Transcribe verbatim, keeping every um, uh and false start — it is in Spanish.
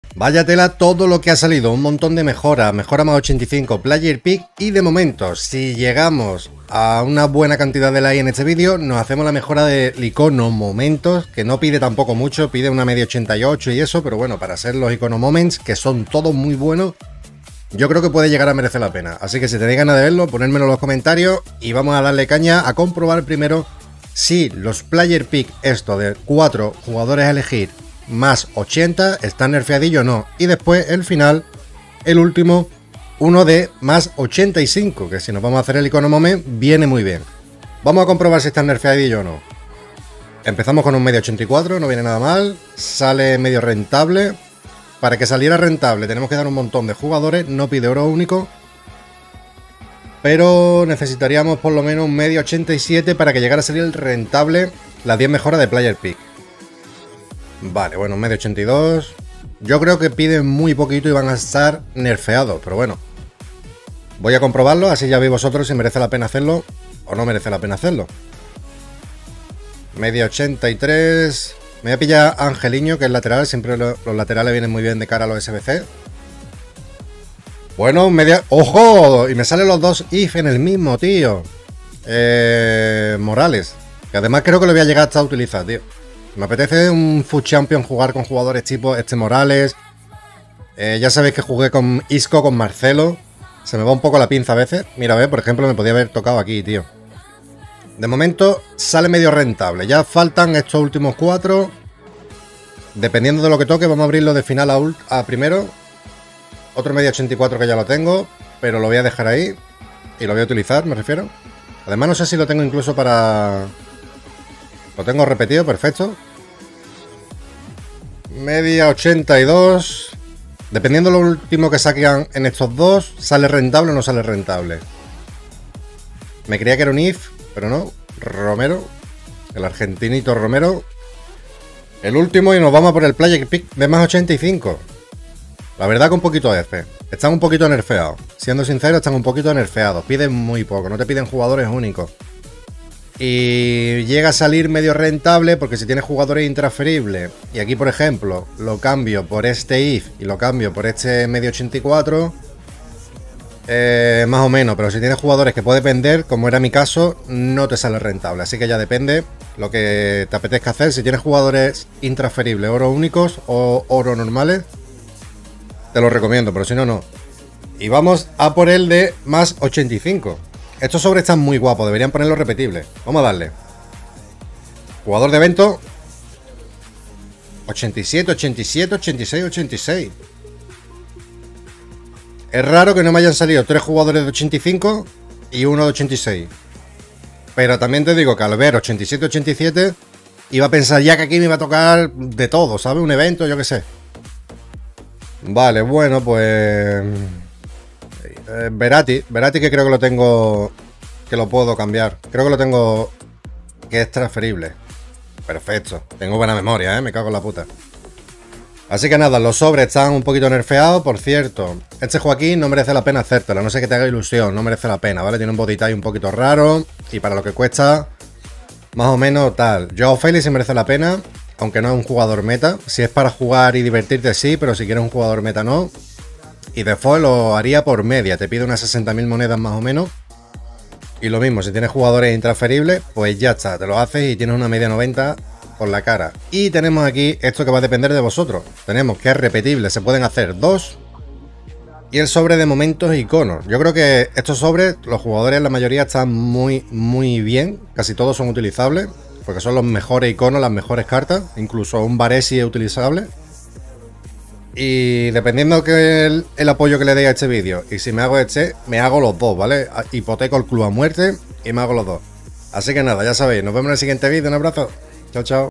Vaya tela todo lo que ha salido, un montón de mejoras, mejora más ochenta y cinco, Player Pick y de momento, si llegamos a una buena cantidad de likes en este vídeo, nos hacemos la mejora del icono Momentos, que no pide tampoco mucho, pide una media ochenta y ocho y eso, pero bueno, para ser los icono Moments, que son todos muy buenos, yo creo que puede llegar a merecer la pena. Así que si tenéis ganas de verlo, ponérmelo en los comentarios y vamos a darle caña a comprobar primero si los Player Pick, esto de cuatro jugadores a elegir, más ochenta, está nerfeadillo o no. Y después el final, el último, uno de más ochenta y cinco, que si nos vamos a hacer el icono moment, viene muy bien. Vamos a comprobar si está nerfeadillo o no. Empezamos con un medio ochenta y cuatro, no viene nada mal. Sale medio rentable. Para que saliera rentable tenemos que dar un montón de jugadores, no pide oro único. Pero necesitaríamos por lo menos un medio ochenta y siete para que llegara a salir rentable las diez mejoras de Player Pick. Vale, bueno, un medio ochenta y dos. Yo creo que piden muy poquito y van a estar nerfeados, pero bueno. Voy a comprobarlo, así ya veis vosotros si merece la pena hacerlo o no merece la pena hacerlo. Media ochenta y tres. Me voy a pillar a Angeliño, que es lateral. Siempre lo, los laterales vienen muy bien de cara a los S B C. Bueno, media... ¡Ojo! Y me salen los dos if en el mismo, tío. Eh... Morales. Que además creo que lo voy a llegar hasta a utilizar, tío. Me apetece un Food Champion jugar con jugadores tipo este Morales. Eh, ya sabéis que jugué con Isco, con Marcelo. Se me va un poco la pinza a veces. Mira, a ver, por ejemplo, me podía haber tocado aquí, tío. De momento sale medio rentable. Ya faltan estos últimos cuatro. Dependiendo de lo que toque, vamos a abrirlo de final a, a primero. Otro medio ochenta y cuatro que ya lo tengo, pero lo voy a dejar ahí. Y lo voy a utilizar, me refiero. Además no sé si lo tengo incluso para... Lo tengo repetido, perfecto. Media ochenta y dos. Dependiendo de lo último que saquen en estos dos, ¿sale rentable o no sale rentable? Me creía que era un if, pero no. Romero. El argentinito Romero. El último y nos vamos a por el Player Pick de más ochenta y cinco. La verdad que un poquito F. Están un poquito nerfeados. Siendo sincero, están un poquito nerfeados. Piden muy poco, no te piden jugadores únicos. Y llega a salir medio rentable porque si tienes jugadores intransferibles y aquí por ejemplo lo cambio por este if y lo cambio por este medio ochenta y cuatro, eh, más o menos, pero si tienes jugadores que puedes vender, como era mi caso, no te sale rentable, así que ya depende lo que te apetezca hacer. Si tienes jugadores intransferibles, oro únicos o oro normales, te lo recomiendo, pero si no, no. Y vamos a por el de más ochenta y cinco. Estos sobres están muy guapos, deberían ponerlos repetibles. Vamos a darle. Jugador de evento. ochenta y siete, ochenta y siete, ochenta y seis, ochenta y seis. Es raro que no me hayan salido tres jugadores de ochenta y cinco y uno de ochenta y seis. Pero también te digo que al ver ochenta y siete, ochenta y siete, iba a pensar ya que aquí me iba a tocar de todo, ¿sabes? Un evento, yo qué sé. Vale, bueno, pues... Eh, Verratti, Verratti que creo que lo tengo, que lo puedo cambiar. Creo que lo tengo, que es transferible. Perfecto, tengo buena memoria, eh, me cago en la puta. Así que nada, los sobres están un poquito nerfeados. Por cierto, este Joaquín no merece la pena hacértelo, no sé que te haga ilusión, no merece la pena, ¿vale? Tiene un body type un poquito raro y para lo que cuesta, más o menos tal. Joao Félix sí merece la pena, aunque no es un jugador meta. Si es para jugar y divertirte sí, pero si quieres un jugador meta no. Y default lo haría por media, te pide unas sesenta mil monedas más o menos. Y lo mismo, si tienes jugadores intransferibles, pues ya está, te lo haces y tienes una media noventa por la cara. Y tenemos aquí esto que va a depender de vosotros. Tenemos que es repetible, se pueden hacer dos. Y el sobre de momentos e iconos. Yo creo que estos sobres, los jugadores, la mayoría están muy, muy bien. Casi todos son utilizables, porque son los mejores iconos, las mejores cartas. Incluso un Baresi es utilizable. Y dependiendo que el, el apoyo que le dé a este vídeo, y si me hago este, me hago los dos, ¿vale? Hipoteco el club a muerte y me hago los dos. Así que nada, ya sabéis, nos vemos en el siguiente vídeo, un abrazo. Chao, chao.